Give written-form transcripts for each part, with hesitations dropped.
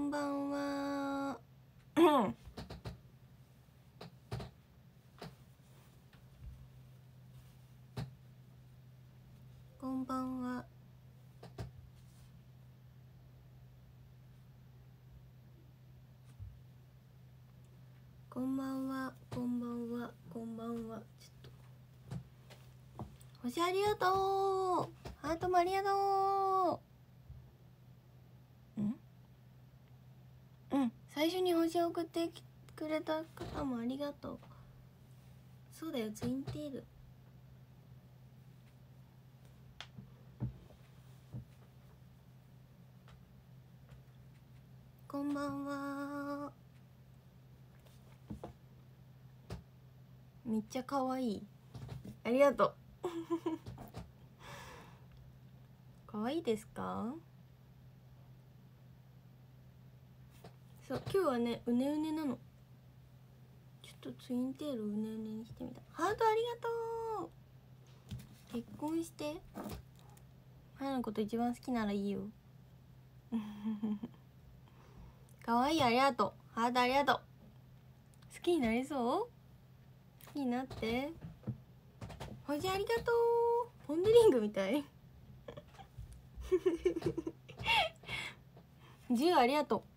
んばんは。こんばんは。こんばんは。こんばんは。こんばんは。ちょっと星ありがとう。ハートもありがとう。最初に星を送ってくれた方もありがとう。そうだよ、ツインテール。こんばんは。めっちゃ可愛い。ありがとう。可愛いですか？そう、今日はね、うねうねなの。ちょっとツインテールうねうねにしてみた。ハートありがとう。結婚して花のこと一番好きならいいよ。可愛い、ありがとう。ハートありがとう。好きになりそう？好きになって。星ありがとう。ポン・デ・リングみたい。10ありがとう。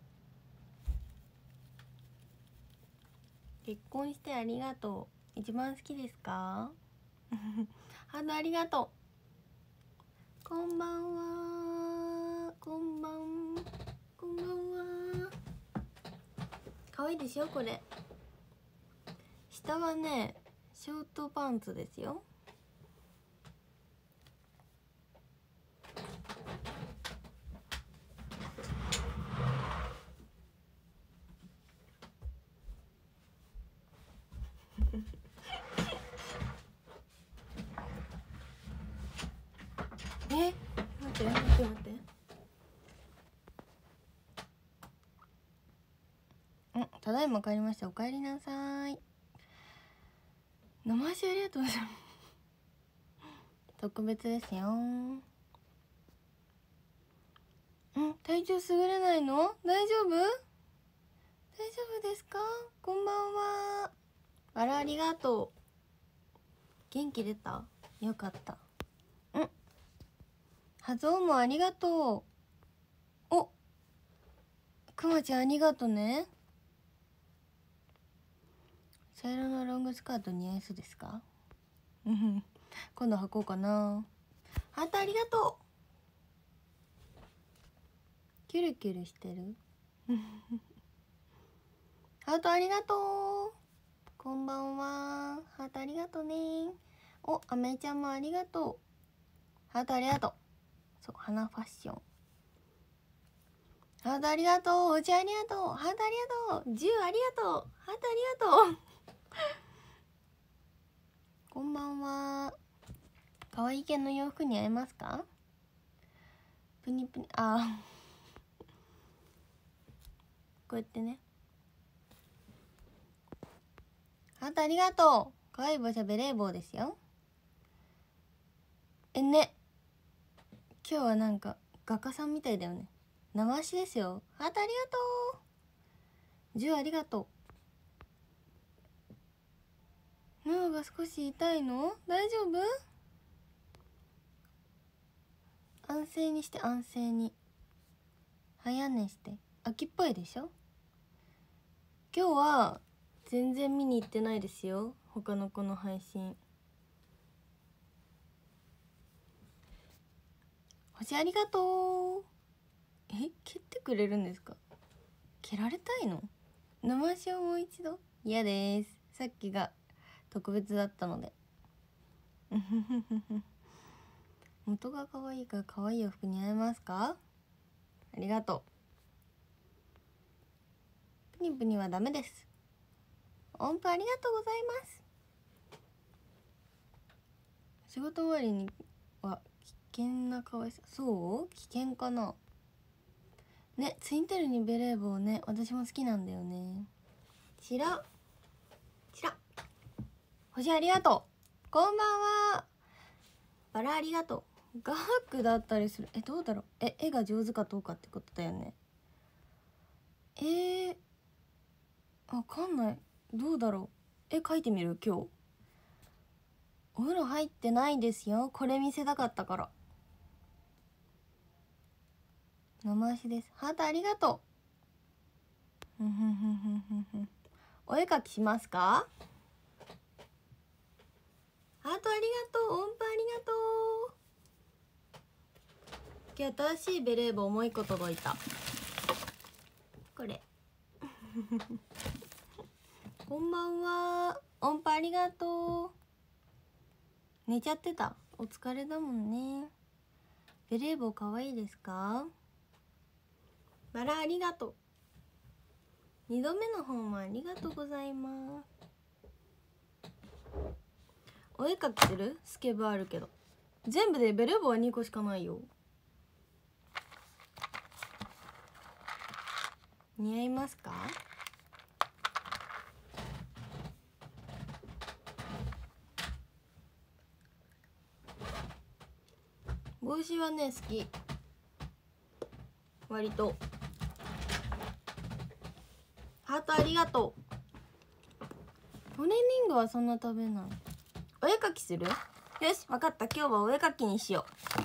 結婚してありがとう。一番好きですか？ハートありがとう。こんばんは。こんばんは。可愛いでしょこれ。下はねショートパンツですよ。待って待って待って。ただいま帰りました。お帰りなさい。生足ありがとうございます。特別ですよ。体調優れないの？大丈夫？大丈夫ですか？こんばんは。あら、ありがとう。元気出た？よかった。はぞうもありがとう。お、くまちゃんありがとね。茶色のロングスカート似合いそうですか？今度履こうかな。ハートありがとう。キュルキュルしてる。ハートありがとう。こんばんは。ハートありがとね。お、あめちゃんもありがとう。ハートありがとう。そう、花ファッション。ハートありがとう。お茶ありがとう。ハートありがとう。10ありがとう。ハートありがとう。こんばんは。可愛い系の洋服に合いますか？プニプニ、こうやってね。ハートありがとう。可愛いぼしゃベレー帽ですよ。ね。今日はなんか画家さんみたいだよね。生足ですよ。ハートありがとう。10ありがとう。喉が少し痛いの？大丈夫？安静にして、安静に。早寝して。秋っぽいでしょ？今日は全然見に行ってないですよ、他の子の配信。星ありがとう。蹴ってくれるんですか？蹴られたいの？生足をもう一度？嫌です。さっきが特別だったので。元が可愛いから可愛い洋服似合いますか？ありがとう。プニプニはダメです。音符ありがとうございます。仕事終わりには危険な可愛さ。そう？危険かなね。ツインテールにベレー帽ね、私も好きなんだよね。ちら星ありがとう。こんばんは。バラありがとう。画伯だったりする。どうだろう。絵が上手かどうかってことだよね。 わかんない。どうだろう。書いてみる。今日お風呂入ってないですよ。これ見せたかったから。生足です。ハートありがとう。お絵描きしますか？ハートありがとう。音符ありがとう。今日新しいベレー帽もう一個届いた。これこんばんは。音符ありがとう。寝ちゃってた。お疲れだもんね。ベレー帽かわいいですか？バラありがとう。2度目の方もありがとうございます。お絵描きする？スケブあるけど。全部でベレー帽は2個しかないよ。似合いますか？帽子はね、好き。割と。ハートありがとう。トレーニングはそんな食べない。お絵描きする？よし、分かった。今日はお絵描きにしよ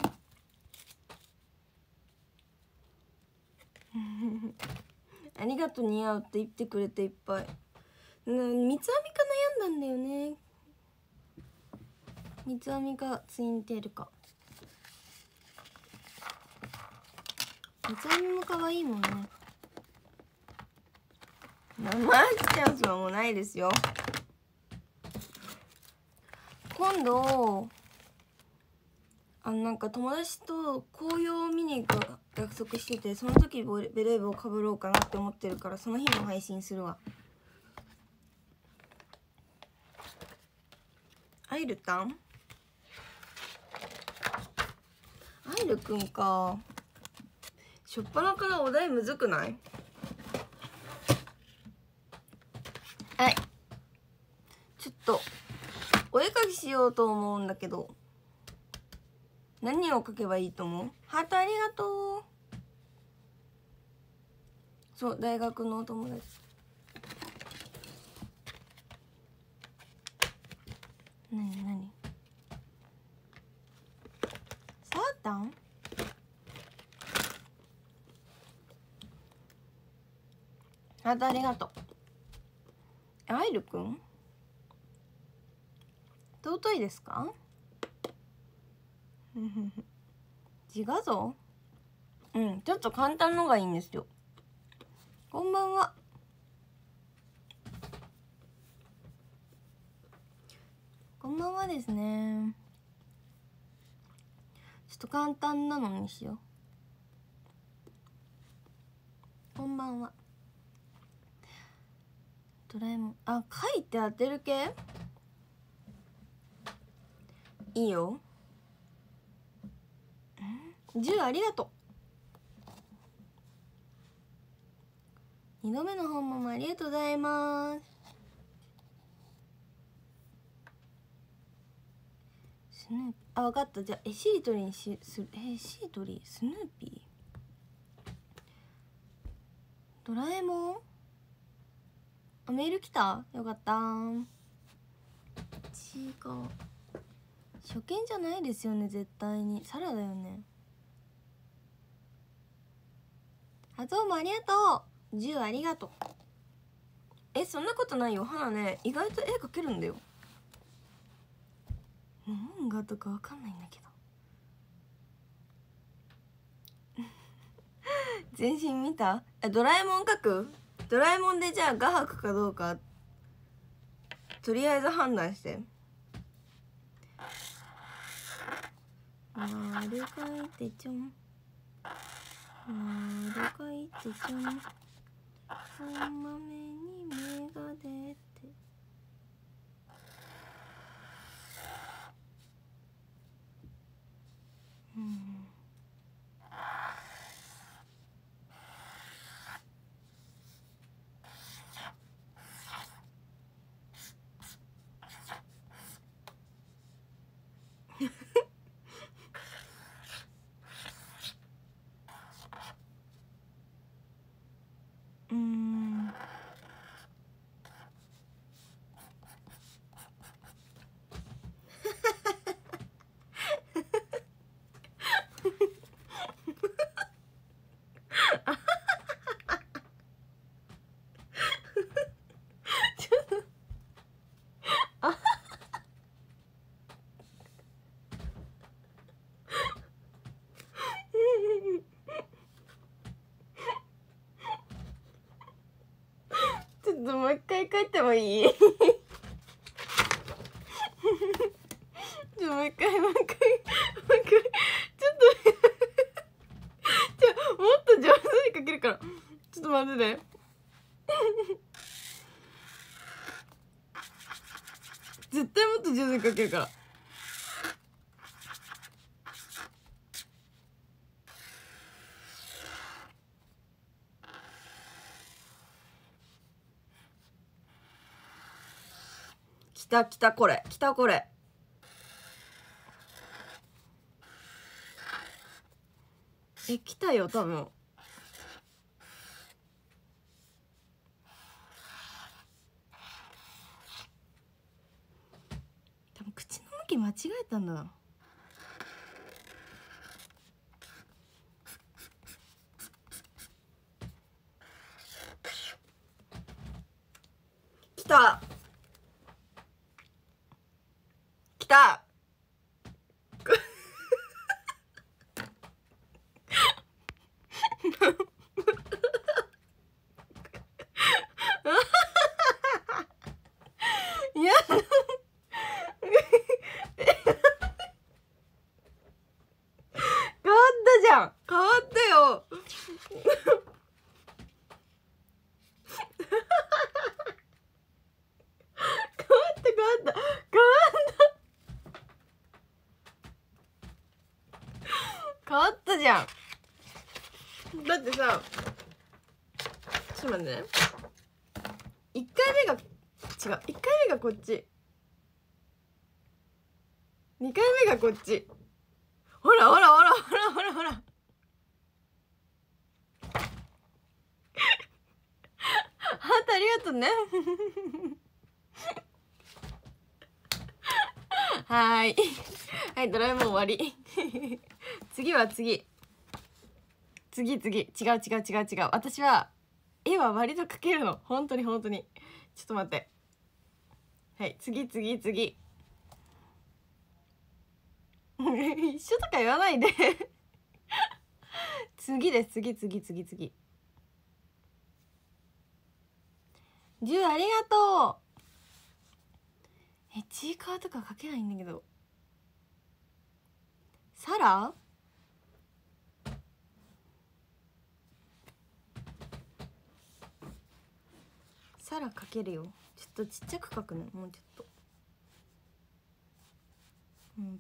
う。ありがとう、似合うって言ってくれていっぱい。三つ編みか悩んだんだよね。三つ編みかツインテールか。三つ編みも可愛いもんね。生アキチャンスはもうないですよ。今度なんか友達と紅葉を見に行く約束してて、その時ベレー帽をかぶろうかなって思ってるから、その日も配信するわ。アイルタン？アイルくんか。しょっぱなからお題むずくない？はい、ちょっとお絵描きしようと思うんだけど、何を描けばいいと思う？ハートありがとう。そう、大学のお友達。何サータン？ハートありがとう。アイルくん尊いですか？自画像？ちょっと簡単のがいいんですよ。こんばんは。こんばんはですね。ちょっと簡単なのにしよう。こんばんは。ドラえもん。書いて当てる系？いいよ。10ありがとう。2度目の訪問もありがとうございます。スヌーピー。分かった。じゃあしりとりにしりとりスヌーピー。ドラえもん？メール来た？よかった。違う。初見じゃないですよね、絶対に。サラだよね。どうもありがとう。10ありがとう。そんなことないよ。花ね、意外と絵描けるんだよ。何がとかわかんないんだけど。全身見た？ドラえもん描く？ドラえもんでじゃあ画伯かどうかとりあえず判断して。丸描いてちょん、丸描いてちょん、お豆に芽が出て。 っともう一回書いてもいい？もう一回ちょっともっと上手に書けるから、ちょっと待ってね。絶対もっと上手に書けるから。来たこれ来たよ多分。多分口の向き間違えたんだな。来たいや変わったじゃん、変わったよ変わったじゃん。だってさ、ちょっと待ってね、1回目が違う、1回目がこっち、2回目がこっち。ほらハートありがとうねはいドラえもん終わり次違う私は絵は割と描けるの、本当にちょっと待って、はい次一緒とか言わないで次です、次10ありがとう。ちいかわとか描けないんだけど。サラ描けるよ。ちょっとちっちゃく描くね、もうちょっと。ね、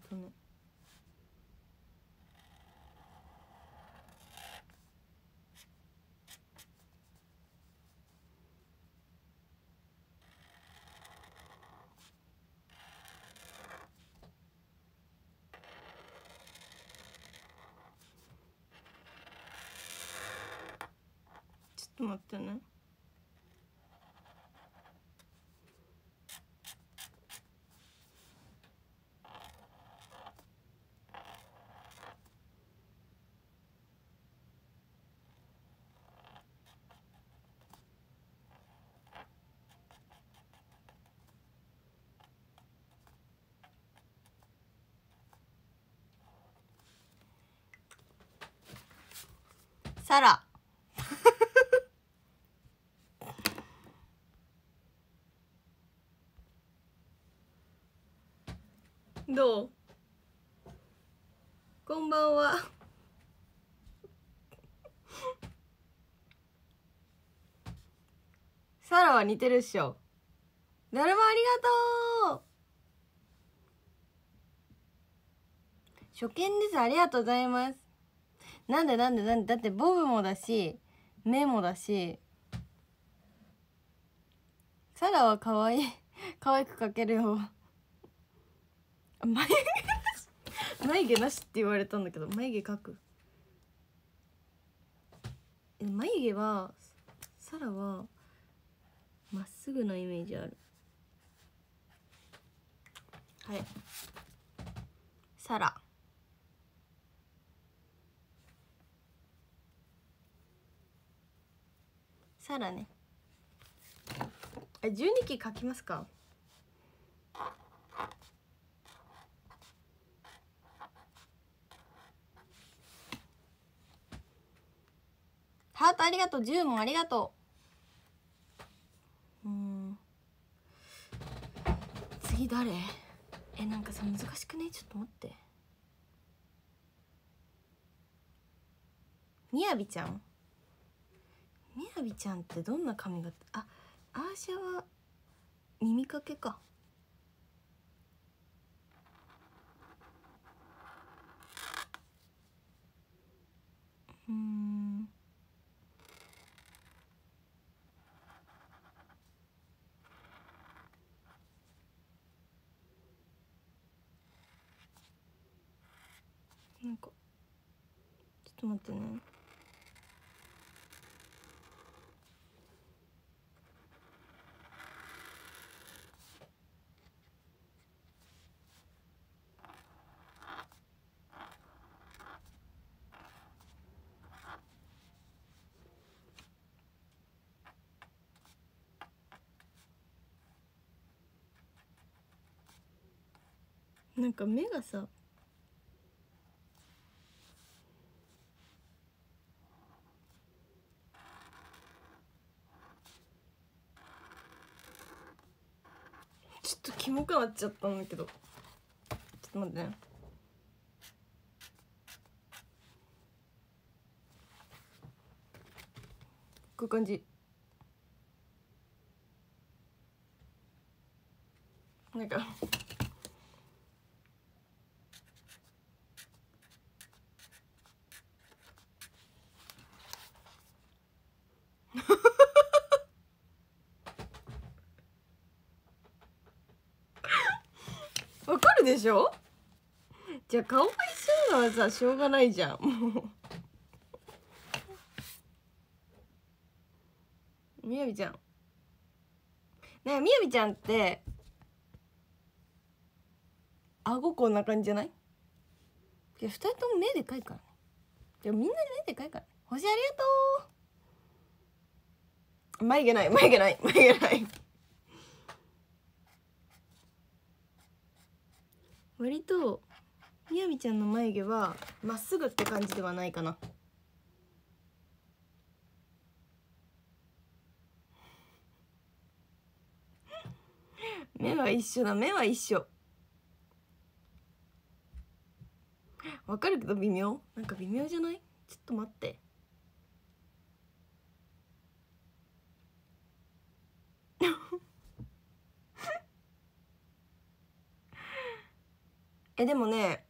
ちょっと待ってね。サラどう？こんばんはサラは似てるっしょ。だるまありがとう。初見です、ありがとうございます。なんでだってボブもだし目もだし、サラは可愛く描けるよ眉毛なしって言われたんだけど、眉毛描く。眉毛はサラはまっすぐのイメージある。はい、サラね。12期描きますか？ハートありがとう。10問ありがと次誰？なんかさ難しくね？ちょっと待って。みやびちゃんってどんな髪型？あ、アーシャは耳かけか。なんかちょっと待ってね。なんか目がさちょっとキモくなっちゃったんだけど、ちょっと待ってね。こういう感じ。なんかわかるでしょ？じゃあ顔が一緒なのはさしょうがないじゃん。もうみやびちゃんねえ、みやびちゃんって顎こんな感じじゃない？いや2人とも目でかいからね。でもみんな目でかいからね。星ありがとう。眉毛ない眉毛ない眉毛ない。割とみやびちゃんの眉毛はまっすぐって感じではないかな。目は一緒だ、目は一緒。わかるけど微妙。なんか微妙じゃない？ちょっと待って。でもね、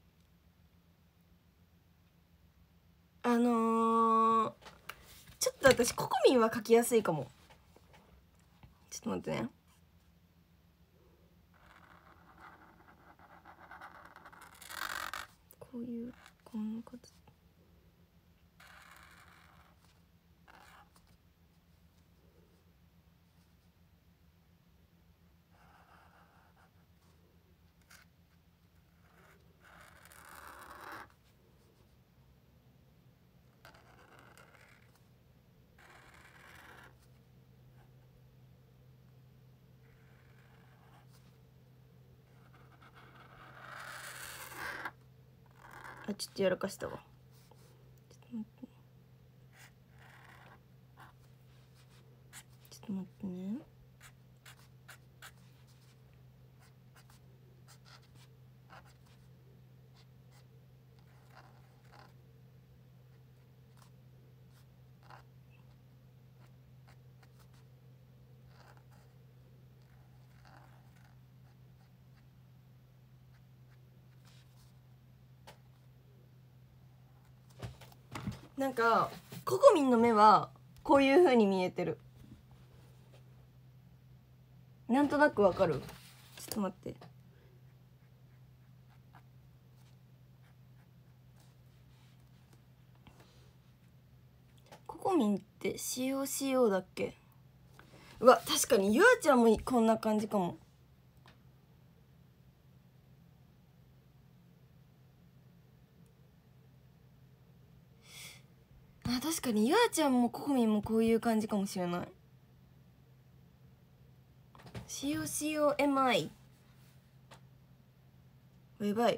ちょっと私ココミンは描きやすいかも。ちょっと待ってね。こういうこんな形。ちょっとやらかしたわ。ちょっと待って。ちょっと待ってね。なんかココミンの目はこういう風に見えてる。なんとなくわかる？ちょっと待って。ココミンってCOCO だっけ？うわ、確かにゆあちゃんもこんな感じかも。確かにゆあちゃんもココミンもこういう感じかもしれない。COCOMI。 やばい。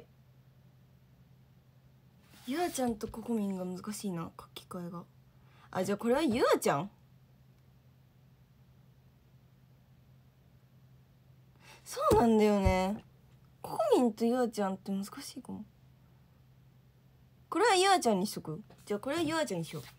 ゆあちゃんとココミンが難しいな、書き換えが。じゃあこれはゆあちゃん。 そうなんだよね。ココミンとゆあちゃんって難しいかも。これはゆあちゃんにしとく。じゃあこれはゆあちゃんにしよう。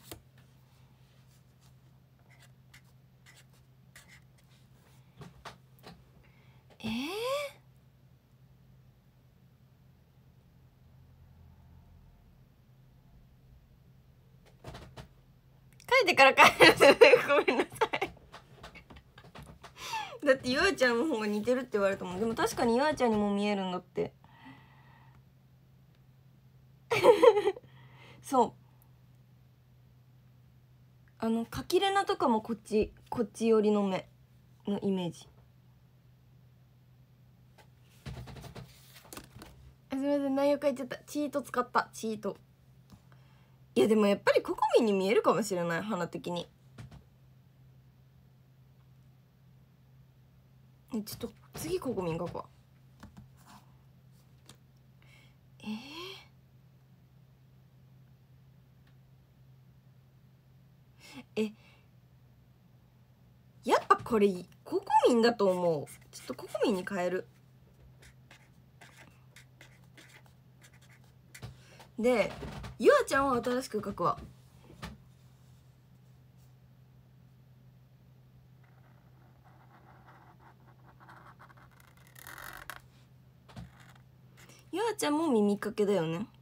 書いてから帰る。ごめんなさい。だってゆあちゃんの方が似てるって言われたもん。でも確かにゆあちゃんにも見えるんだって。そう、かきれなとかもこっち寄りの目のイメージ。すみません、内容変えちゃった。チート使った。チート。いやでもやっぱりココミンに見えるかもしれない、花的に。ちょっと次ココミン書くわ。やっぱこれココミンだと思う。ちょっとココミンに変える。でゆあちゃんは新しく書くわ。ゆあちゃんも耳かけだよね。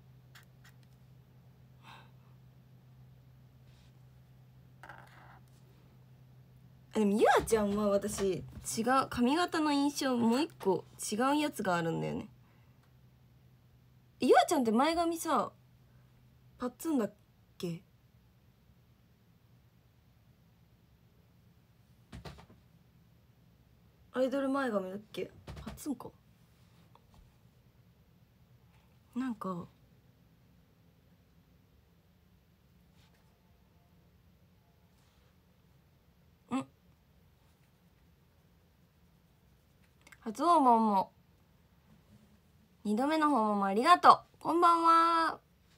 でもゆあちゃんは私違う、髪型の印象もう一個違うやつがあるんだよね。ゆあちゃんって前髪さパッツンだっけ？アイドル前髪だっけ？パッツンかなんか。初訪問も2度目の訪問もありがとう。こんばんは。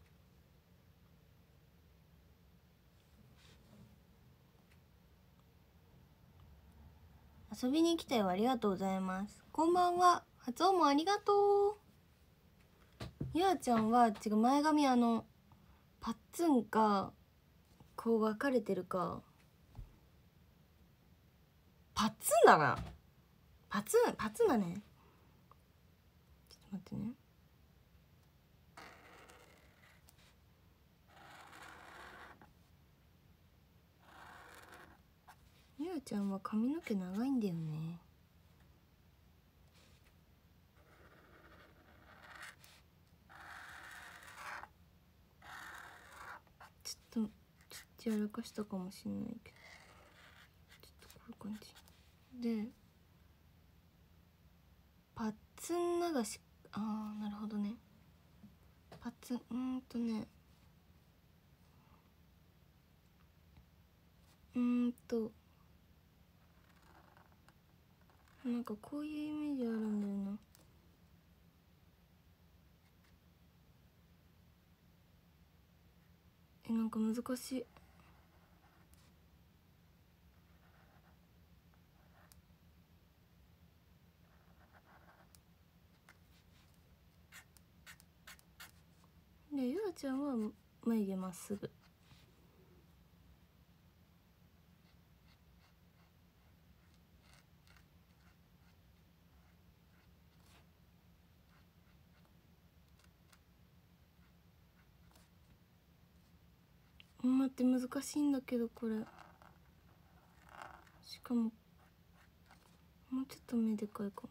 遊びに来たよ、ありがとうございます。こんばんは。初訪問ありがとう。ゆあちゃんは違う、前髪パッツンかこう分かれてるか。パッツンだな。パツンだね。ちょっと待ってね。ゆあちゃんは髪の毛長いんだよね。ちょっとやらかしたかもしんないけど、ちょっとこういう感じでパッツン流し。あーなるほどね。パッツンなんかこういうイメージあるんだよな。なんか難しい。でゆあちゃんは眉毛まっすぐ。待って難しいんだけどこれ。しかももうちょっと目でかいかも。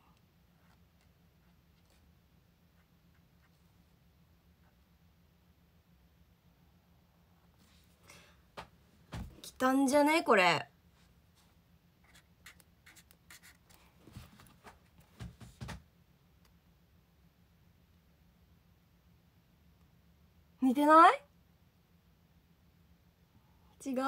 きたんじゃねこれ。似てない？違う？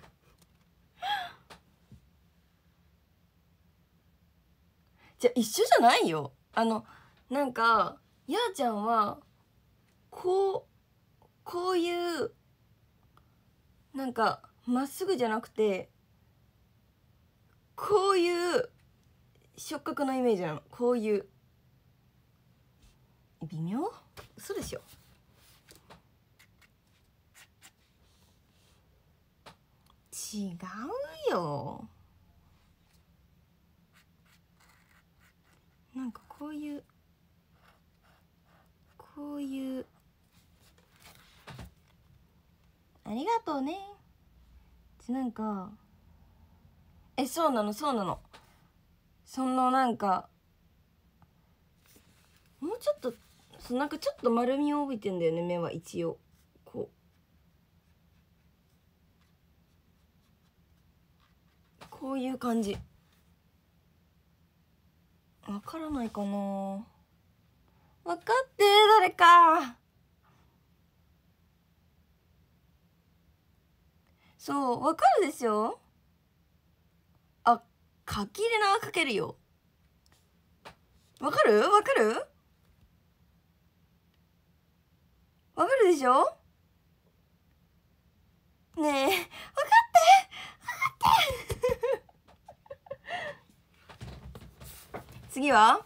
じゃ一緒じゃないよ。なんかやあちゃんはこういうなんかまっすぐじゃなくてこういう触覚のイメージなの。こういう微妙？嘘でしょ。違うよ。なんかこういうありがとうね。なんかそうなのそうなの。そのなんかもうちょっとなんかちょっと丸みを帯びてんだよね、目は。一応こういう感じ。わからないかな。わかって誰か。そうわかるでしょ。あ、書き入れ縄かけるよ。わかるわかるわかるでしょ。ねえ、わかってわかって次は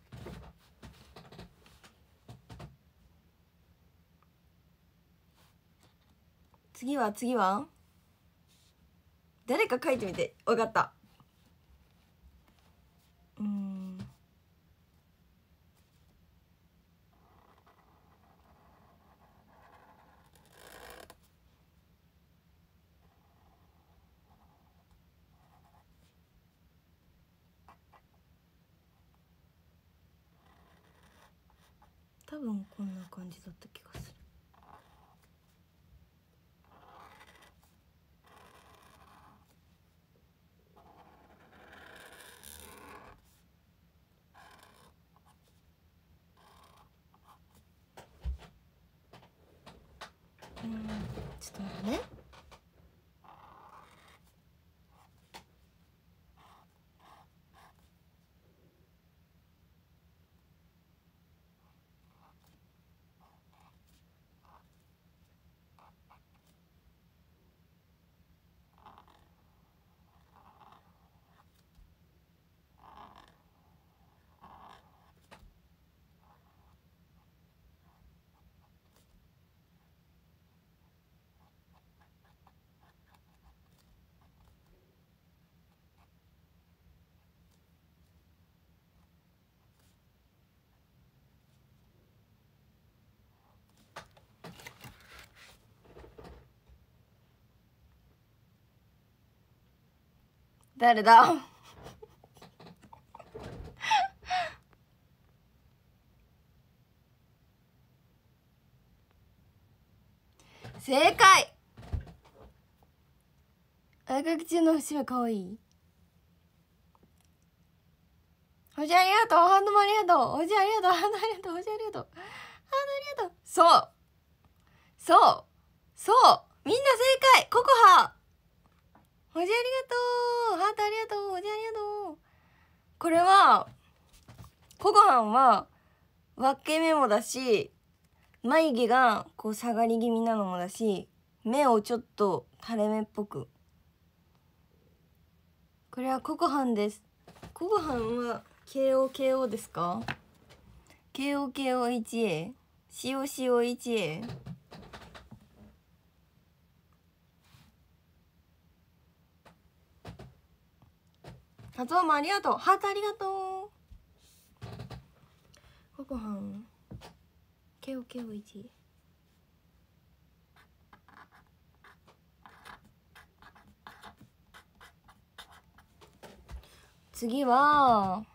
次は誰か書いてみて。わかった。多分こんな感じだった気がする。ちょっと待ってね。誰だ。正解。あかき中の節目かわいい。おじありがとう。ハンドもありがとう。おじありがとう。ハンドありがとう。おじありがとう。ハンドありがとう。そうみんな正解。ココハ。おじありがとう。ハートありがとう。おじありがとう。これはココハンは分け目もだし、眉毛がこう下がり気味なのもだし、目をちょっと垂れ目っぽく。これはココハンです。ココハンは KOKO ですか？ KOKOHA COCOHA。 発音もありがとう。ハートありがとう。ココハン KOKOHA。次は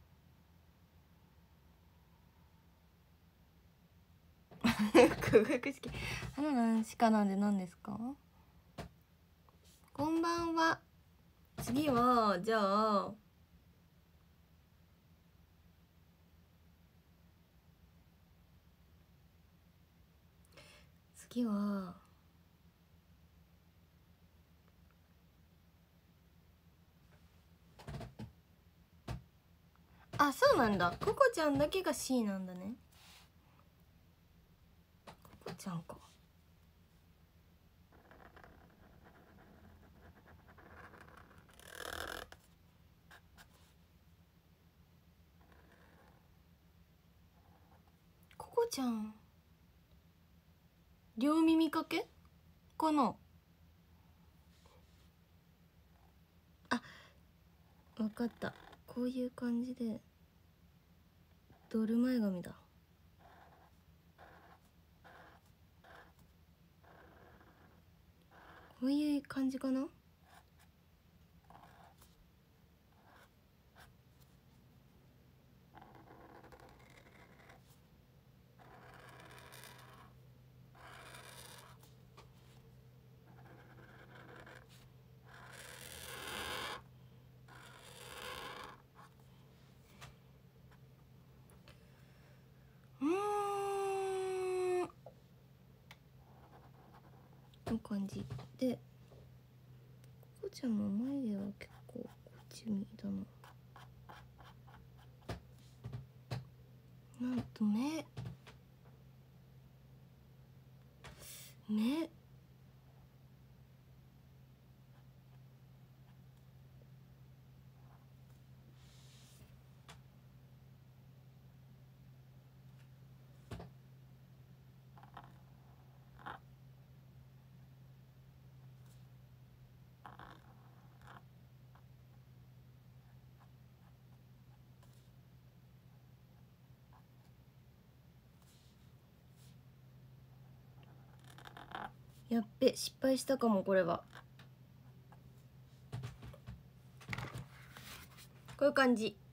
科学式。花何しかなんで何ですか？こんばんは。次はじゃあ次はそうなんだ。ココちゃんだけが C なんだね。ココちゃんか。 こちゃん両耳かけかな。あ、わかった。こういう感じでドル前髪だ。こういう感じかな。の感じで、ここちゃんの眉毛は結構こっち見だな。なんと目やっべ、失敗したかも。これはこういう感じ。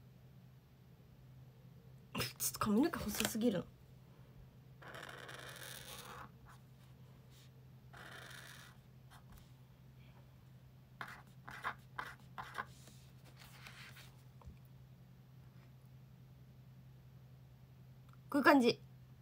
ちょっと髪の毛細すぎるの。こういう感じ。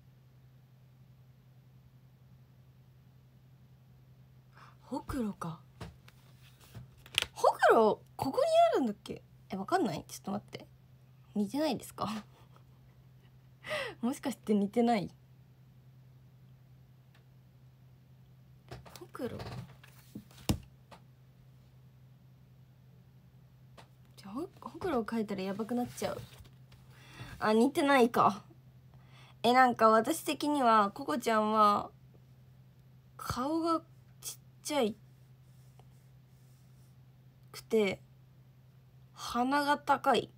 ほくろか。ほくろここにあるんだっけ。わかんない。ちょっと待って、似てないですかもしかして似てない。ほくろじゃあほくろを描いたらやばくなっちゃう。あ、似てないか。なんか私的にはココちゃんは顔がちっちゃいくて鼻が高い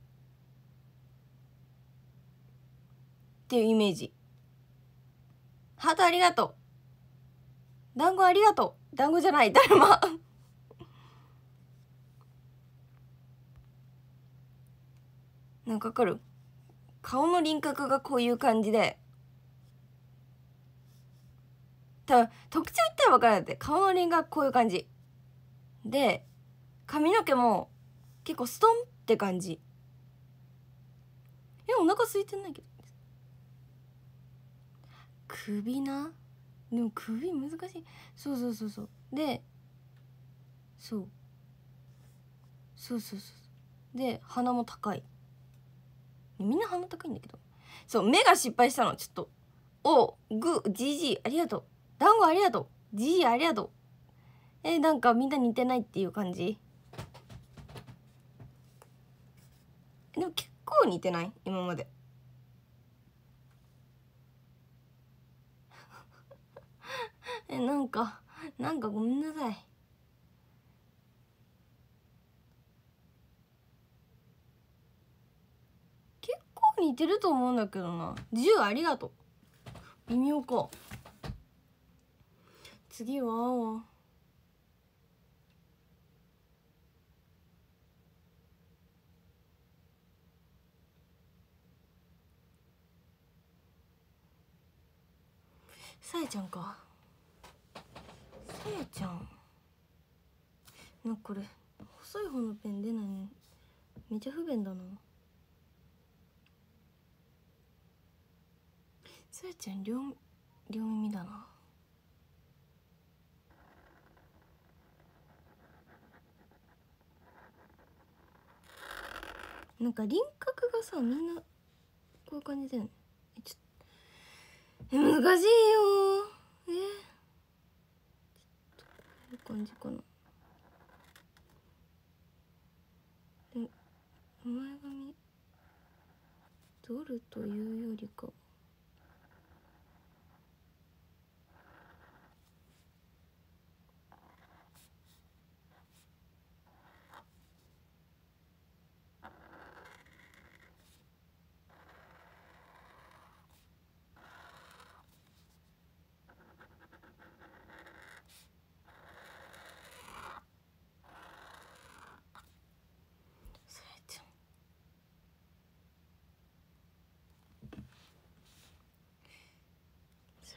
っていうイメージ。ハートありがとう。団子ありがとう。団子じゃない、だるまなんかわかる？顔の輪郭がこういう感じで、多分特徴言ったら分からないって。顔の輪郭こういう感じで、髪の毛も結構ストンって感じ。お腹空いてないけど。首な。でも首難しい。そうで、そうで、鼻も高い。みんな鼻高いんだけど。そう、目が失敗したの。ちょっとじじいありがとう。団子ありがとう。じじいありがとう。なんかみんな似てないっていう感じ。でも結構似てない？今までなんかごめんなさい。結構似てると思うんだけどな。10ありがとう。微妙か。次はさやちゃんか。さやちゃんなんかこれ細い方のペン出ないのめっちゃ不便だな。さやちゃん両耳だな。なんか輪郭がさ、みんなこういう感じだよね。ちょっと難しいよ。ちょっとこういう感じかな。でも前髪取るというよりか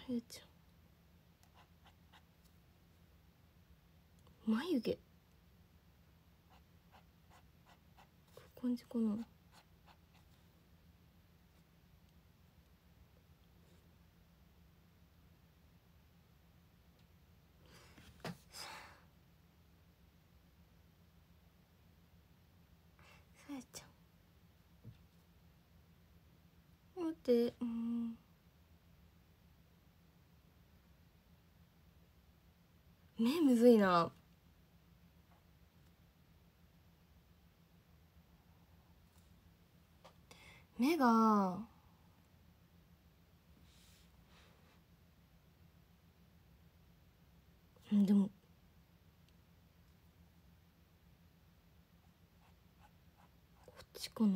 ゆちゃん眉毛こういう感じかな。さやちゃん待って、目むずいな。目がでもこっちかな。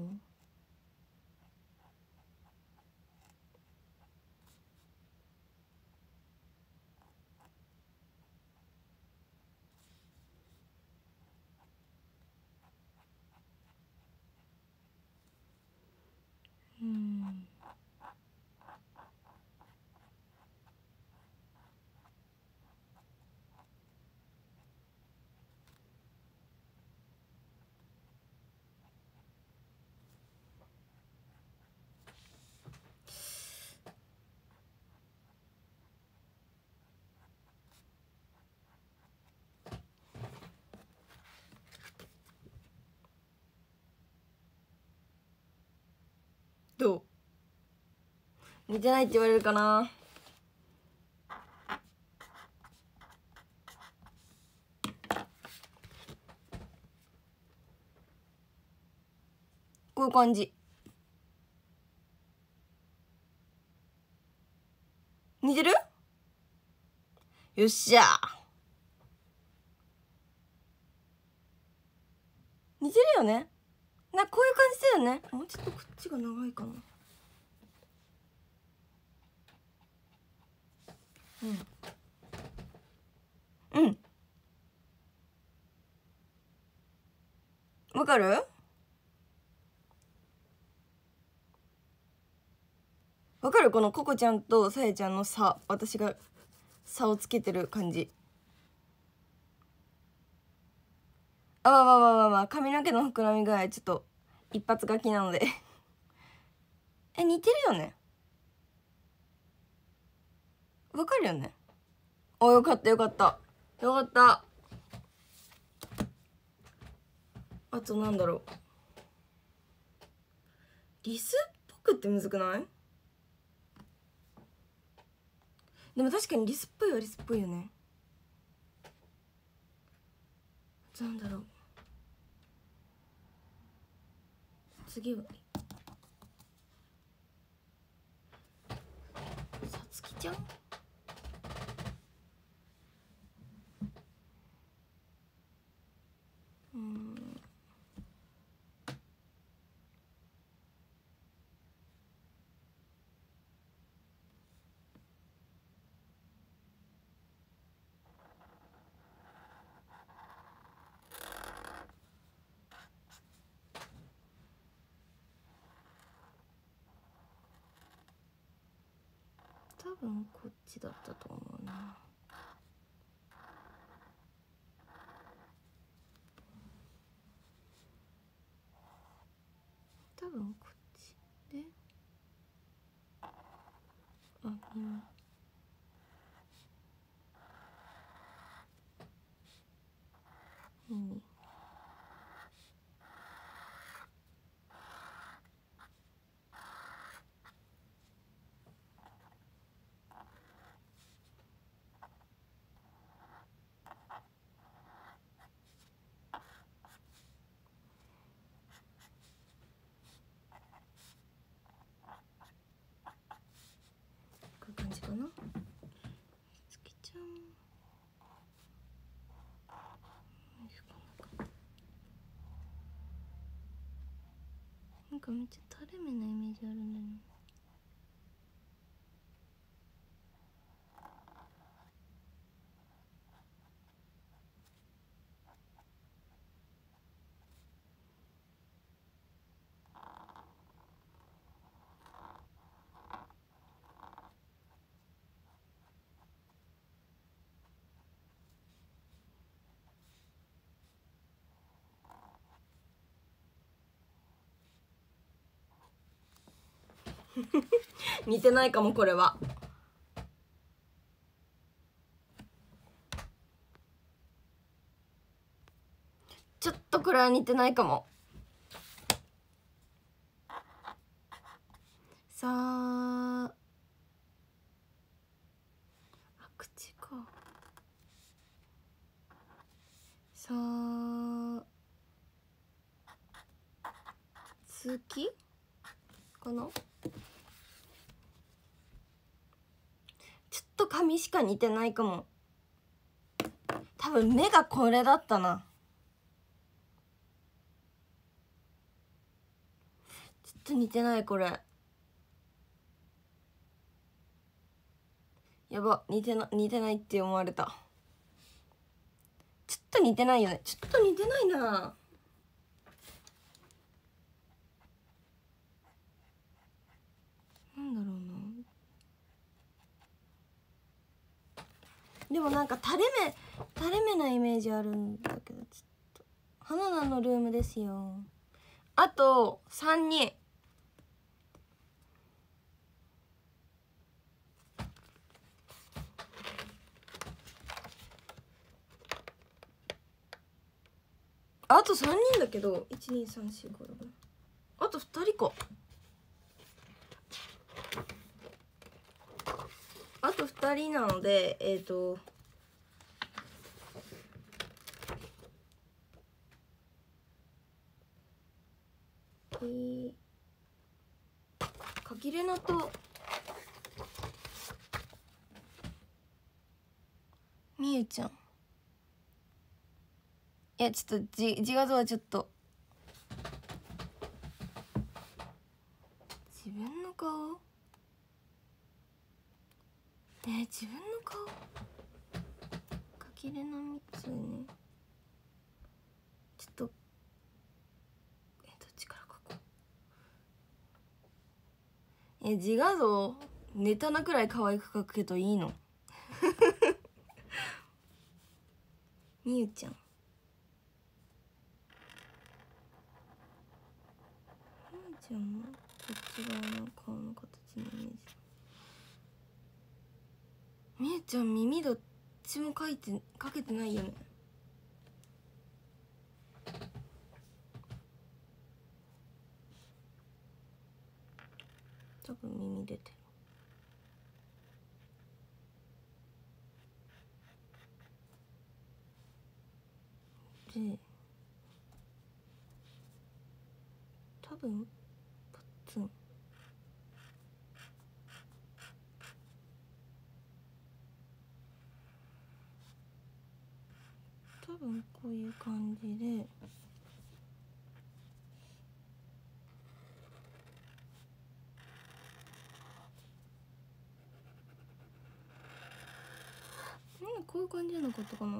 どう？似てないって言われるかな。こういう感じ。似てる？よっしゃ。似てるよね。こういう感じだよね。もうちょっとこっちが長いかな。うんわかる？わかる？このココちゃんとさやちゃんの差、私が差をつけてる感じ。髪の毛の膨らみ具合ちょっと一発書きなので似てるよね。わかるよね。よかったよかったよかった。あとなんだろう、リスっぽくってむずくない？でも確かにリスっぽいはリスっぽいよね。なんだろう、次はさつきちゃん。多分こっちだったと思うな。多分こっちで、こういう感じかな。つきちゃんなんかめっちゃ垂れ目なイメージあるんだよね。 似てないかもこれは。ちょっとこれは似てないかも。さあ、口か。さあ、月かな。ちょっと髪しか似てないかも。多分目がこれだったな。ちょっと似てないこれ。やば、似てないって思われた。ちょっと似てないよね。ちょっと似てないな。なんだろうな。でもなんか垂れ目なイメージあるんだけど、ちょっと花菜のルームですよ。あと3人。あと3人だけど、12345あと2人か。あと2人なのでかきれなとみゆちゃん。いやちょっと自画像はちょっと自分の顔自分の顔かきれなみつね。ちょっとどっちから描こう。自画像ネタなくらい可愛く描くけどいいの？みゆちゃん。みゆちゃんもこっち側の顔の形のイメージ。みゆちゃん耳どっちもかけてないよね。多分耳出てる。で多分パッツン。多分こういう感じでこういう感じじゃなかったかな。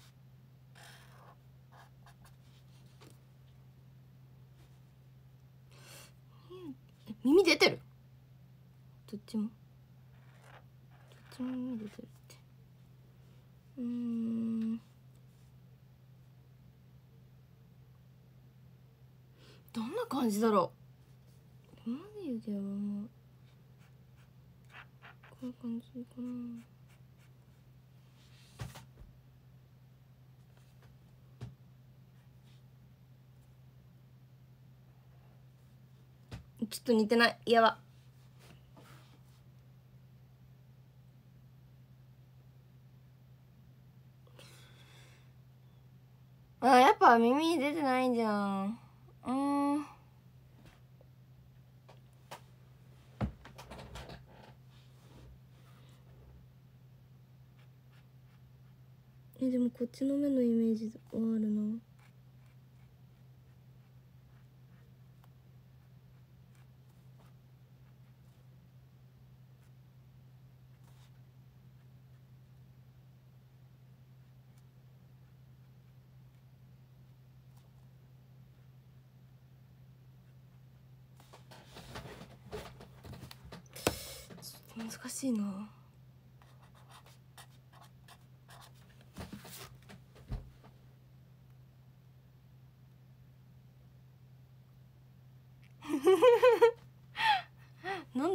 耳出てる。どっちも耳出てるって。どんな感じだろう。眉毛はもうこういう感じかな。ちょっと似てない。やば。やっぱ耳出てないんじゃん。でもこっちの目のイメージはあるな。難しいな。なん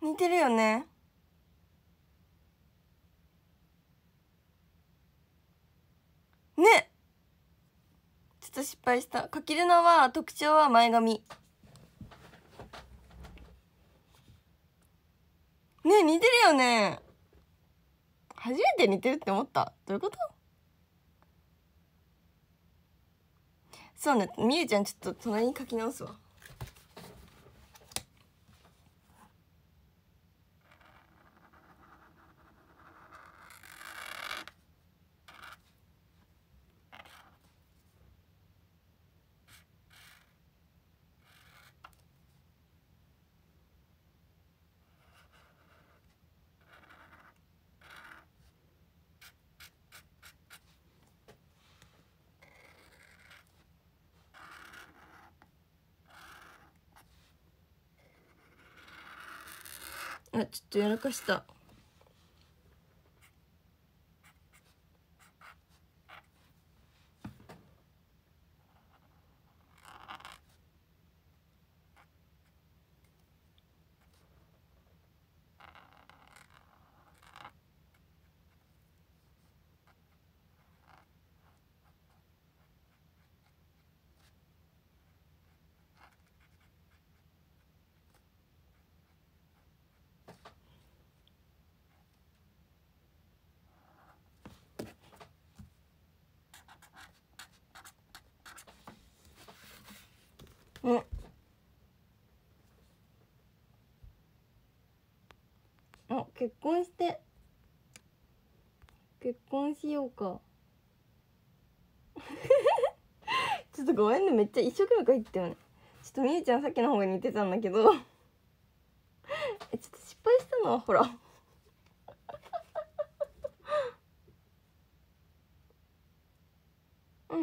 似てるよね。ね、ちょっと失敗した。かけるのは特徴は前髪ね。似てるよね。初めて似てるって思った。どういうこと？そうね、みゆちゃんちょっと隣に書き直すわ。あ、ちょっとやらかした。うん。あ、結婚しようか。ちょっとごめんね、めっちゃ一生懸命書いてたよね。ちょっとみゆちゃんさっきの方が似てたんだけどちょっと失敗したのはほらうん、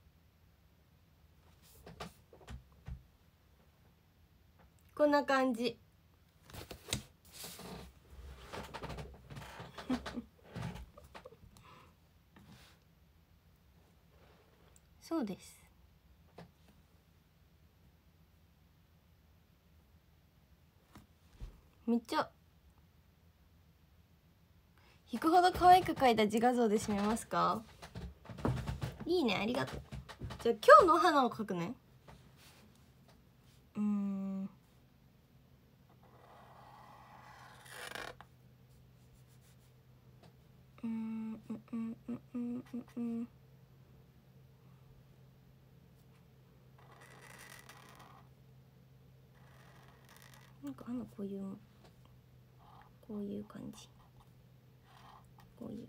こんな感じそうです。めっちゃ引くほど可愛く描いた自画像で締めますか？いいね、ありがとう。じゃあ今日の花を描くね。なんかこういう感じ、こういう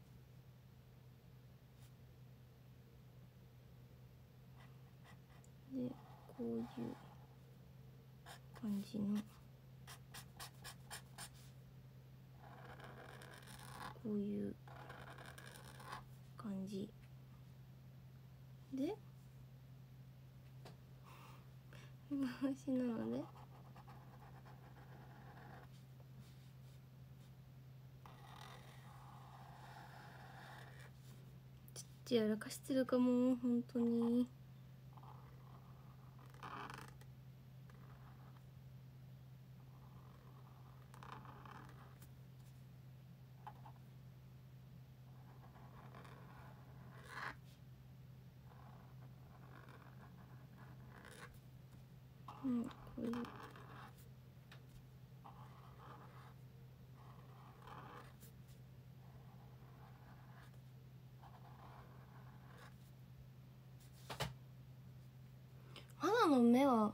で、こういう感じの、こういう感じで回しなので、ちょっとやらかしてるかも、本当に。うん、こういう花の目は、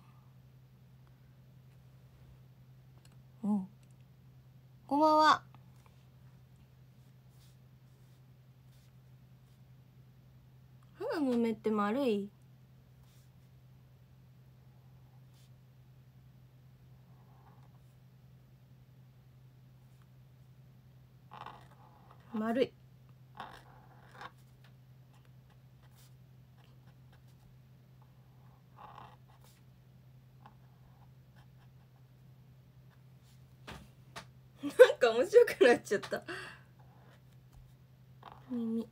うん、こんばんは。花の目って丸い？丸い。なんか面白くなっちゃった。耳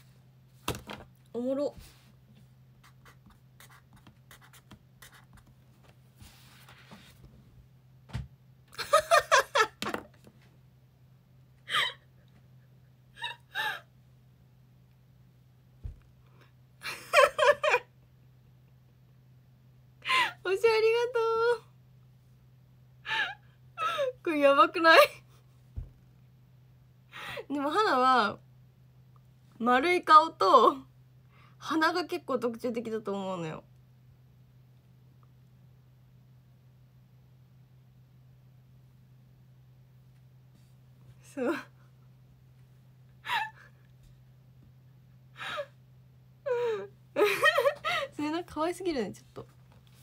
おもろ。 やばくないでも花は丸い顔と鼻が結構特徴的だと思うのよ。そうそれなんか可愛すぎるね。ちょっと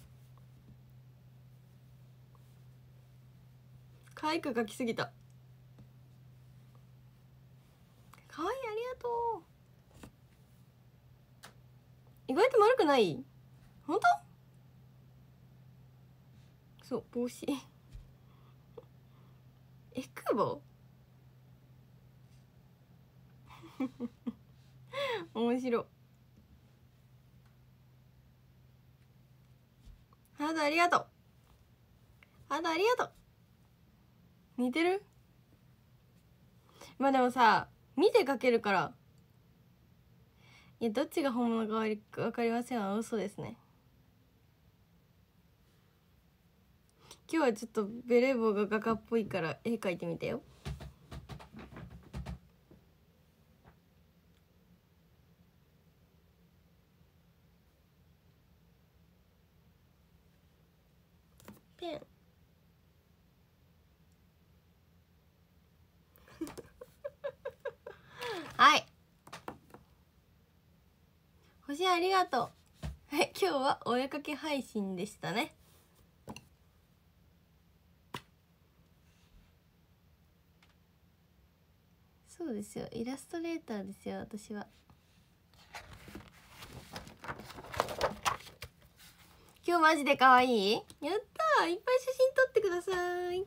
可愛く描きすぎた。可愛い、ありがとう。意外と丸くない？本当？そう、帽子え、クボ面白い。ハードありがとう。ハードありがとう。似てる？まあでもさ、見て描けるから。いや、どっちが本物か分かりませんは嘘ですね。今日はちょっとベレー帽が画家っぽいから絵描いてみてよ。ペンはい星ありがとう。はい、今日はお絵かき配信でしたね。そうですよ、イラストレーターですよ私は。今日マジで可愛い？やったー、いっぱい写真撮ってください。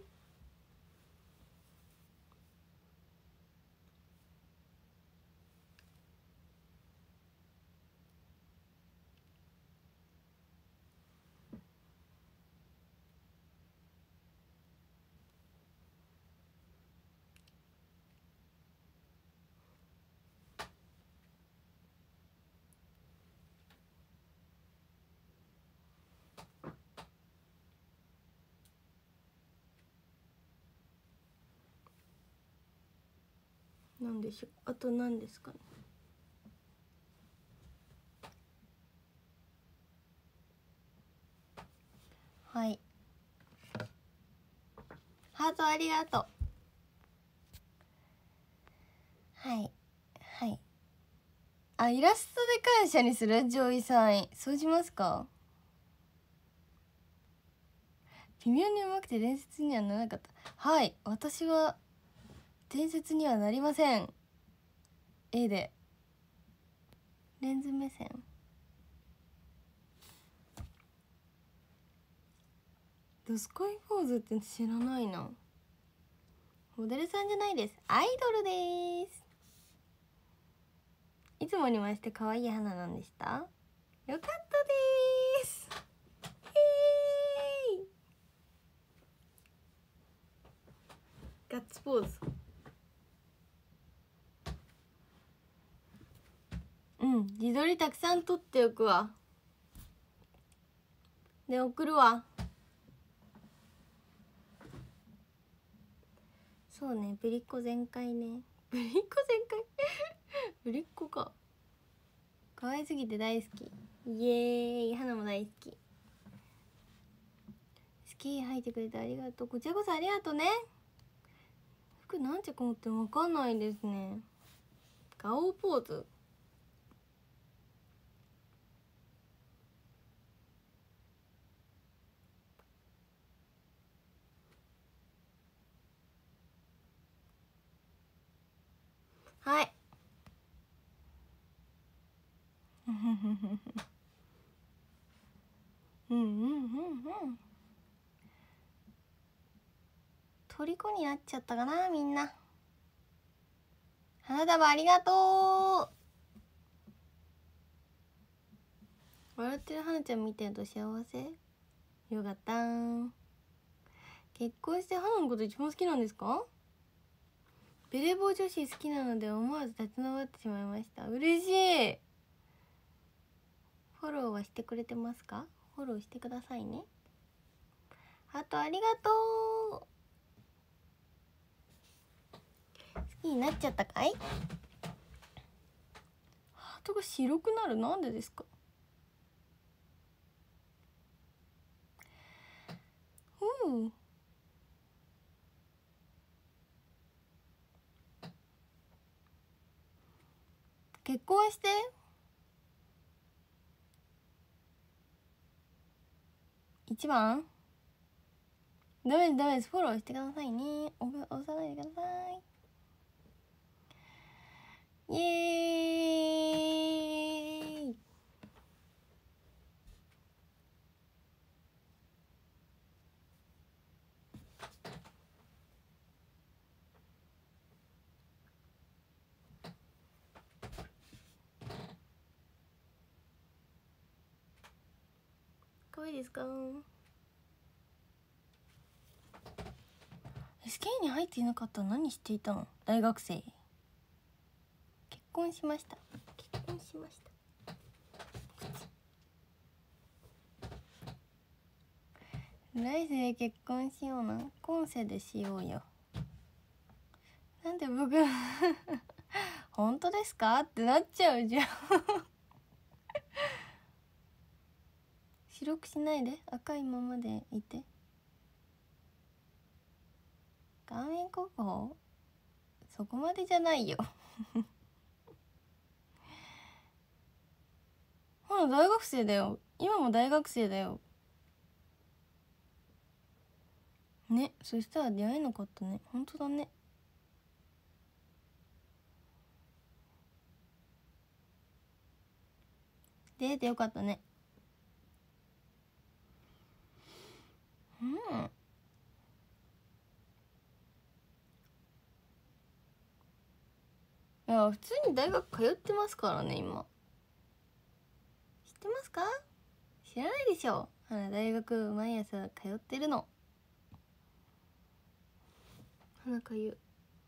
なんでしょう、あと何ですかね。はい、ハートありがとう。はいはい。あ、イラストで感謝にする？上位3位そうしますか？微妙にうまくて伝説にはならなかった。はい、私は伝説にはなりません。絵でレンズ目線。ドスコイポーズって知らないな。モデルさんじゃないです、アイドルです。いつもに増して可愛い花なんでした。よかったです。ガッツポーズ。うん、自撮りたくさん撮っておくわ。で送るわ。そうね、ぶりっ子全開ね。ぶりっ子全開ぶりっ子か。可愛すぎて大好き。イエーイ、花も大好き。スキー履いてくれてありがとう。こちらこそありがとうね。服何着持っても分かんないですね。ガオポーズ。はいうんうんうんうん。虜になっちゃったかなみんな。花束ありがとう。笑ってる花ちゃん見てると幸せ。よかったー。結婚して花のこと一番好きなんですか？ベレー帽女子好きなので思わず立ち直ってしまいました。嬉しい。フォローはしてくれてますか？フォローしてくださいね。あとありがとう。 いいなっちゃったかい？ハートが白くなる、なんでですか？結婚して。1番ダメです、ダメです。フォローしてくださいね。押さないでください。イエーイ。可愛いですか？ SK に入っていなかったら何していたの？大学生。結婚しました。結婚しました。来世で結婚しような。今世でしようよ。なんで僕本当ですかってなっちゃうじゃん白くしないで、赤いままでいて。顔面国宝そこまでじゃないよほら大学生だよ、今も大学生だよね。そしたら出会えなかったね。本当だね。出会えてよかったね。うん。いや普通に大学通ってますからね今。知ってますか？知らないでしょ。大学毎朝通ってるの。鼻かゆ。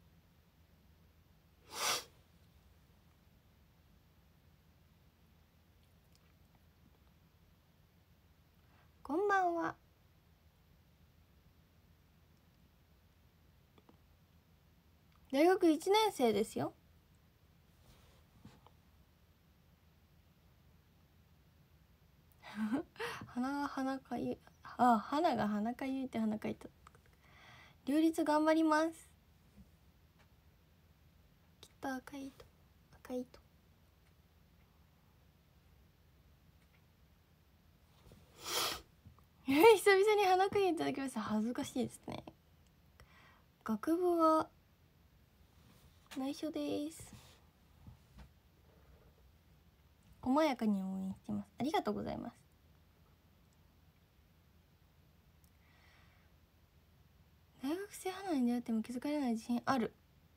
こんばんは。大学1年生ですよ鼻かゆい。鼻が鼻かゆいって鼻かいた。両立頑張ります。きっと赤い糸、赤い糸。久々に鼻かゆいいただきました。恥ずかしいですね。学部は内緒です。細やかに応援してます。ありがとうございます。大学生花に出会っても気づかれない自信ある。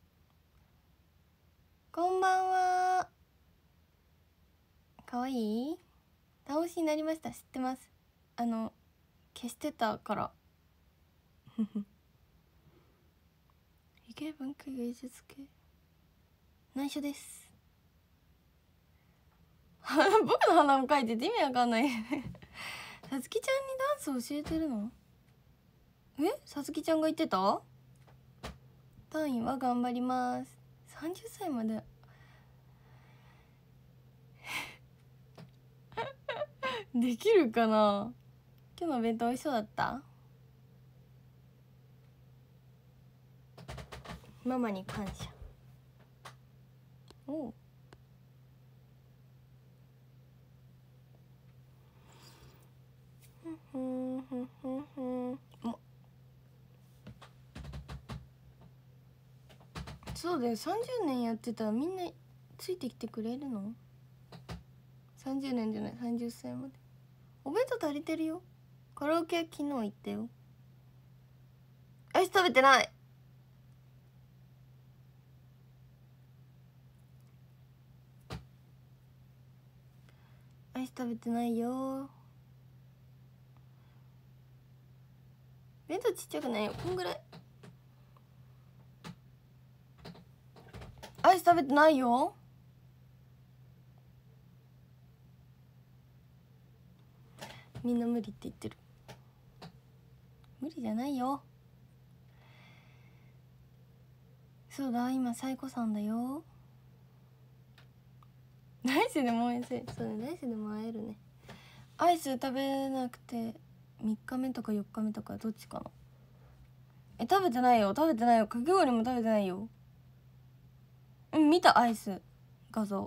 こんばんは。かわいい？倒しになりました。知ってます。消してたから理系文系芸術系内緒です僕の鼻も描いてて意味わかんないさつきちゃんにダンス教えてるの？さつきちゃんが言ってた？単位は頑張ります。30歳までできるかな。今日のお弁当美味しそうだった？ママに感謝。おう。そうだよ、30年やってたらみんなついてきてくれるの？30年じゃない、30歳まで。お弁当足りてるよ。カラオケ昨日行ったよ。アイス食べてない。アイス食べてないよ。弁当ちっちゃくないよ、こんぐらい。アイス食べてないよ。みんな無理って言ってる。無理じゃないよ。 そうだ、今サイコさんだよ。来世でも会えそう。そうね、来世でも会えるね。アイス食べなくて3日目とか4日目とかどっちかな。食べてないよ、食べてないよ、かき氷も食べてないよ。うん、見た、アイス画像。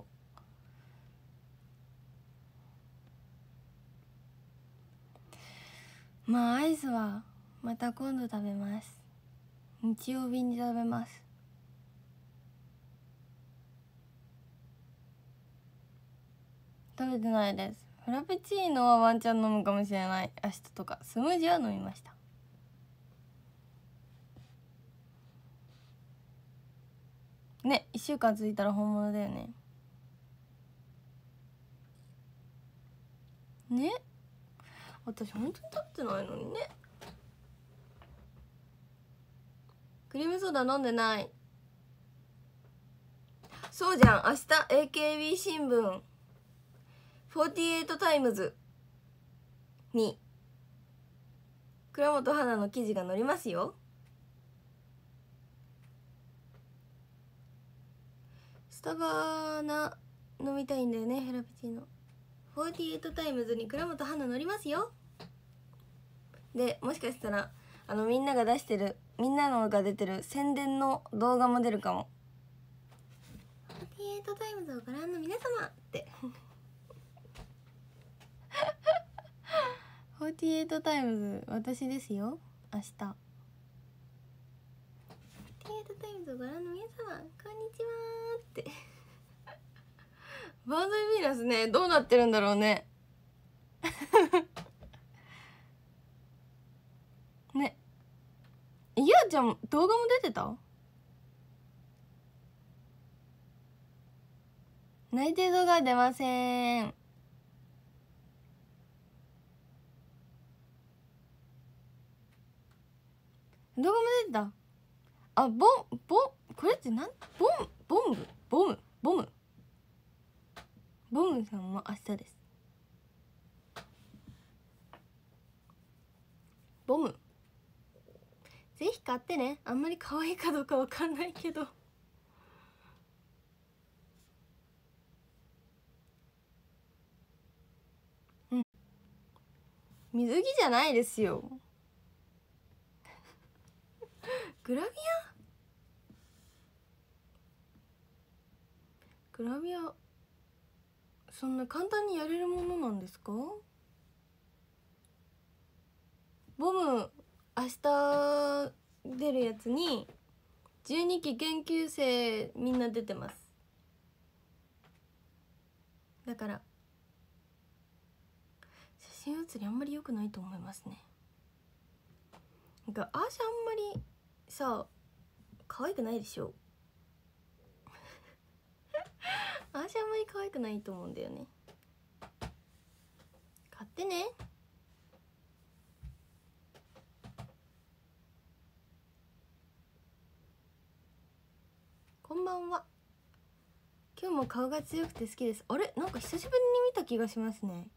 まあアイスはまた今度食べます。日曜日に食べます。食べてないです。フラペチーノはワンチャン飲むかもしれない、明日とか。スムージーは飲みました。ね、1週間続いたら本物だよね。ね、私本当に食べてないのにね。クリームソーダ飲んでない。そうじゃん、明日 AKB 新聞48タイムズに倉本花の記事が載りますよ。スタバな飲みたいんだよね、フラペチーノ。48タイムズに倉本花載りますよ。でもしかしたらみんなが出してる、みんなのが出てる宣伝の動画も出るかも。48タイムズをご覧の皆様って48タイムズ私ですよ、明日。48タイムズをご覧の皆様こんにちはってバードヴィーナスね、どうなってるんだろうねね、ゆあちゃん動画も出てた？内定動画出ません。動画も出てた。あ、これってボムさんも明日です。ボムぜひ買ってね。あんまり可愛いかどうかわかんないけどうん、水着じゃないですよグラビアそんな簡単にやれるものなんですか？ボム明日出るやつに12期研究生みんな出てます。だから写真写りあんまり良くないと思いますね。なんかあんまりさ可愛くないでしょあんまり可愛くないと思うんだよね。買ってね。こんばんは。今日も顔が強くて好きです。あれ、なんか久しぶりに見た気がしますね。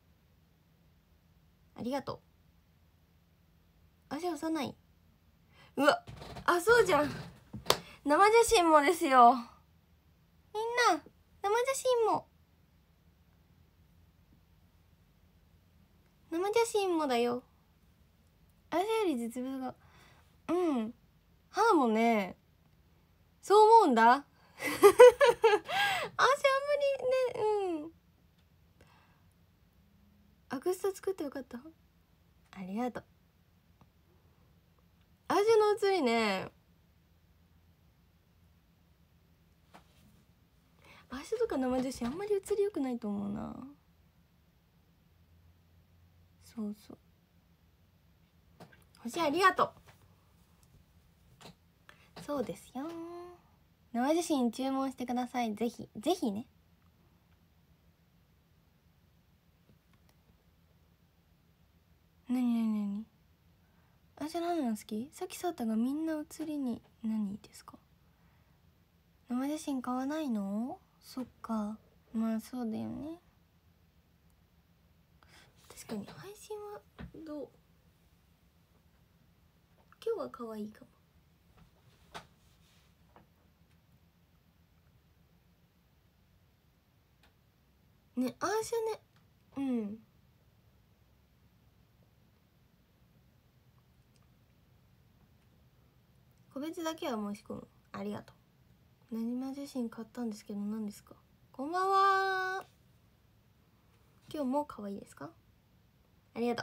ありがとう。足押さない。うわ、あ、そうじゃん、生写真もですよ。みんな生写真もだよ。足より実物が、うん歯もね、そう思うんだ足あんまりね、アクスタ作ってよかった。ありがとう。足の写りね、足とか生写真あんまり写りよくないと思うな。そうそう、星ありがとう。そうですよ、生写真注文してください。ぜひぜひね。なにあ、じゃあ何の好き？さっきさったがみんな写りに何ですか？生写真買わないの？そっか、まあそうだよね。確かに配信はどう？今日は可愛いかも。 ね、あーしゃね。うん。個別だけは申し込む。ありがとう。何ま写真買ったんですけど何ですか。こんばんは。今日も可愛いですか。ありがとう。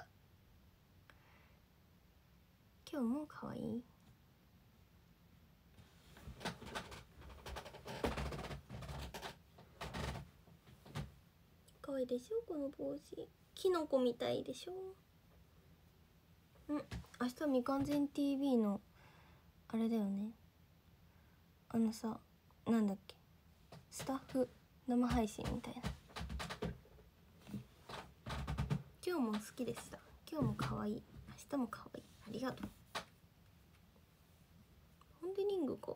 今日も可愛い。可愛いでしょこの帽子。キノコみたいでしょ。うん。明日みかんぜん TV のあれだよね。さ、なんだっけ、スタッフ生配信みたいな。今日も好きでした。今日も可愛い。明日も可愛い。ありがとう。ポンデリングか。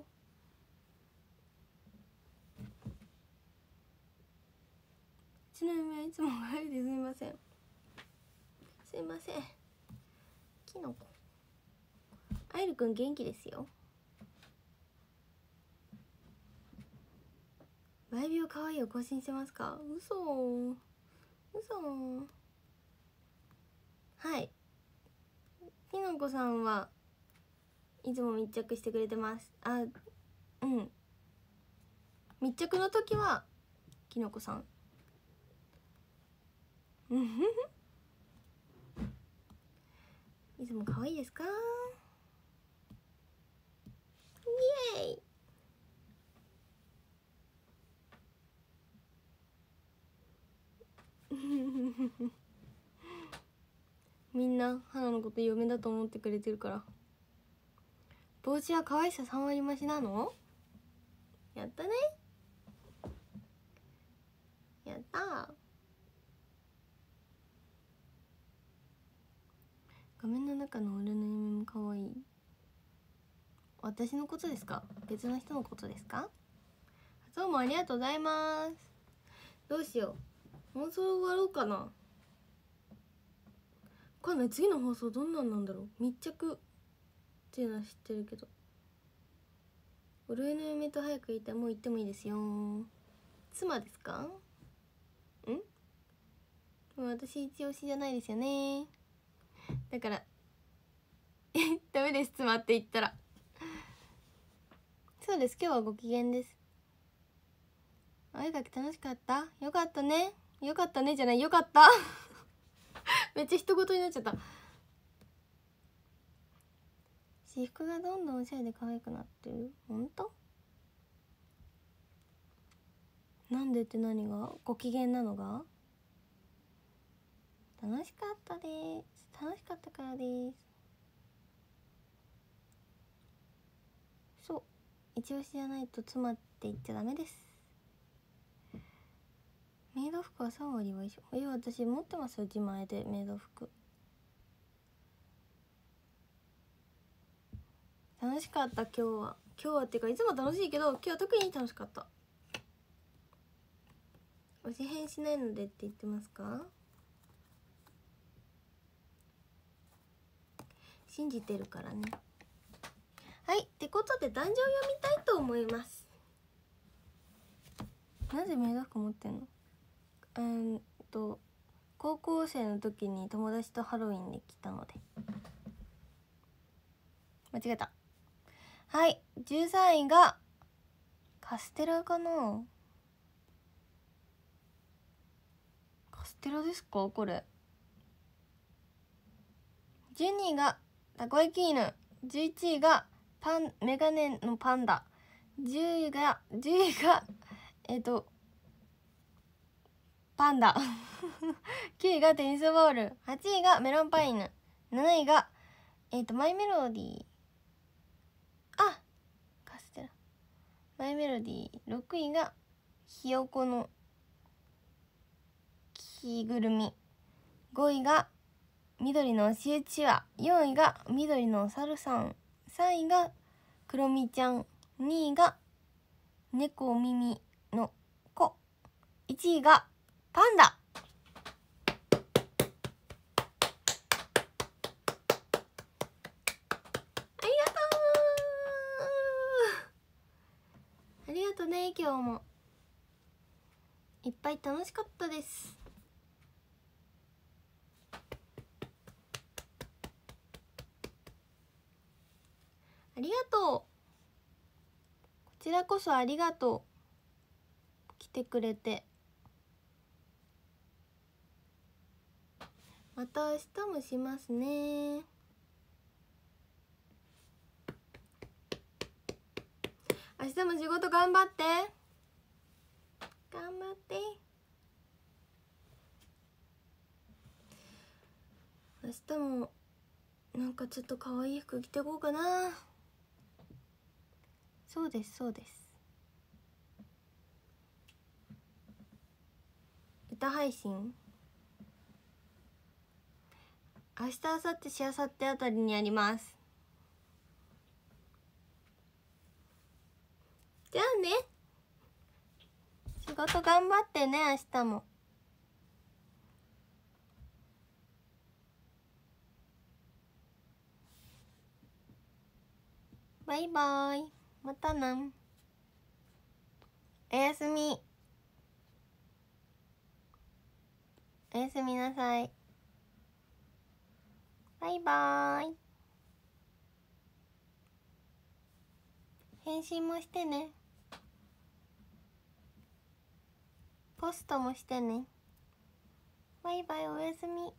ちなみにいつも帰りですみません。すいません。キノコ。あいるくん元気ですよ。毎秒可愛いを更新してますか。嘘。はい。きのこさんはいつも密着してくれてます。うん。密着の時はきのこさん。いつも可愛いですか。イエーイ。みんな花のこと嫁だと思ってくれてるから。帽子は可愛さ3割増しなの。やったね。やったー。画面の中の俺の夢も可愛い。私のことですか。別の人のことですか。どうもありがとうございます。どうしよう、もうそろ終わろうかな。わかんない。次の放送どんなんなんだろう。密着っていうのは知ってるけど、俺の夢と早く言いたい。もう言ってもいいですよ。妻ですか。私一押しじゃないですよね。だからダメです、妻って言ったら。そうです、今日はご機嫌です。お絵描き楽しかった。よかったね。よかったねじゃない、よかっためっちゃ一言になっちゃった。私服がどんどんおしゃれで可愛くなってる。ほんと。なんでって何が。ご機嫌なのが。楽しかったです。楽しかったからです。そう、一押しじゃないと妻って言っちゃダメです。メイド服は3割は一緒。私持ってますよ、自前でメイド服。楽しかった。今日はっていうかいつも楽しいけど、今日は特に楽しかった。推し変しないのでって言ってますか。信じてるからね。はい、ってことで壇上読みたいと思います。なぜメイド服持ってんの。高校生の時に友達とハロウィンで来たので。間違えた。はい、13位がカステラかな。カステラですかこれ。12位がたこ焼き犬。11位がメガネのパンダ。10位がパンダ9位がテニスボール。8位がメロンパイン。7位がマイメロディー。カステラマイメロディー。6位がひよこの着ぐるみ。5位が緑の押しうちわ。4位が緑のお猿さん。3位がクロミちゃん。2位が猫耳の子。1位がパンダ。ありがとう。ありがとうね。今日もいっぱい楽しかったです。ありがとう。こちらこそありがとう。来てくれて。また明日もしますね。明日も仕事頑張って。頑張って。明日もなんかちょっと可愛い服着てこうかな。そうですそうです。歌配信明日明後日しあさってあたりにやります。じゃあね、仕事頑張ってね。明日もバイバイ。またな。おやすみ。おやすみなさい。バイバイ。返信もしてね。ポストもしてね。バイバイ。おやすみ。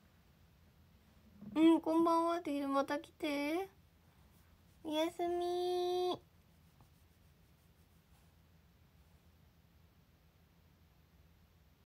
こんばんはってまた来て。おやすみ。